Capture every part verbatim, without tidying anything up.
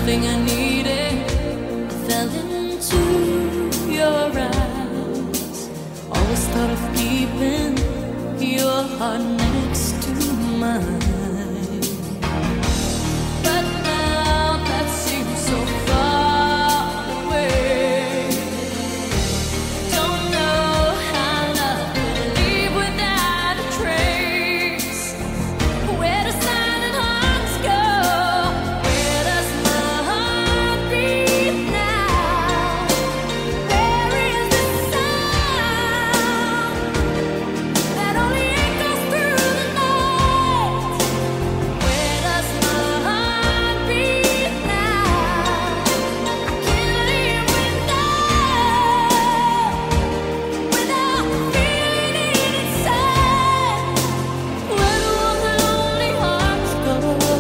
everything I needed. I fell into your eyes. Always thought of keeping your heart next to mine, but now that seems so far away. Don't know how love could leave without a trace. Where does silent hearts go? Where does my heart beat now? Where is the sound that only echoes through the night? Where does my heart beat now? I can't live without, without feeling it inside. Where do all the lonely hearts go?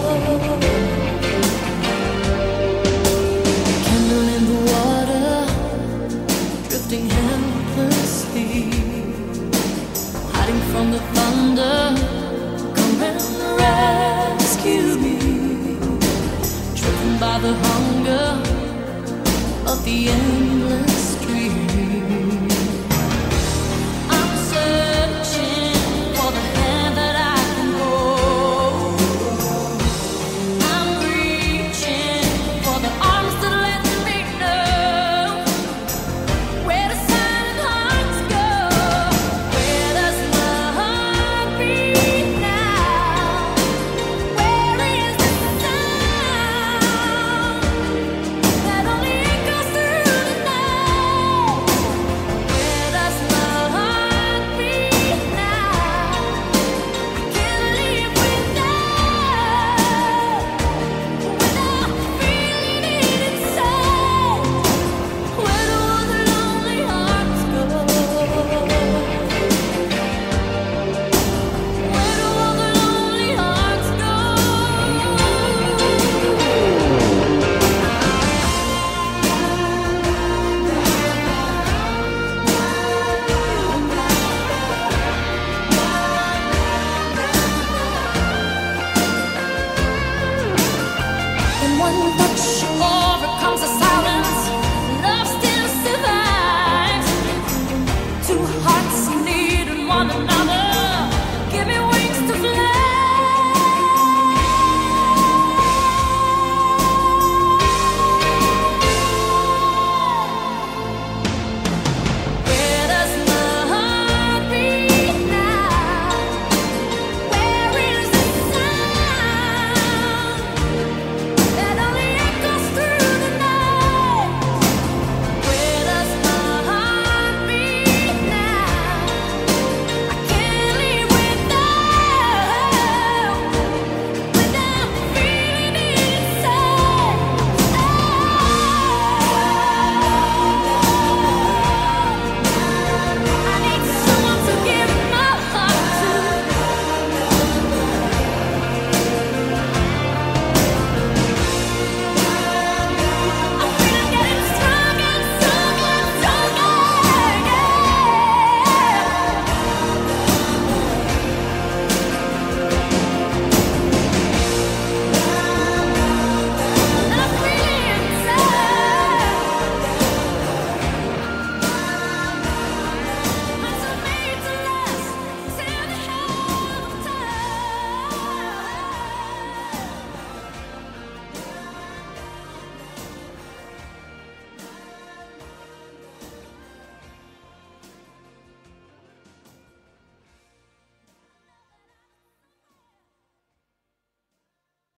Candle in the water, drifting helplessly, hiding from the thunder. Come and rescue me, driven by the hunger of the end.